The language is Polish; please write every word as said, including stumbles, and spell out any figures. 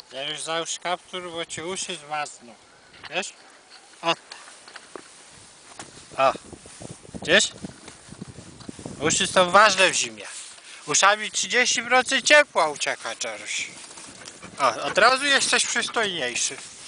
Ja już załóż kaptur, bo ci uszy zmazną. Wiesz? O. O. Widzisz? Uszy są ważne w zimie. Uszami trzydzieści procent ciepła ucieka, Czaruś. O, od razu jesteś przystojniejszy.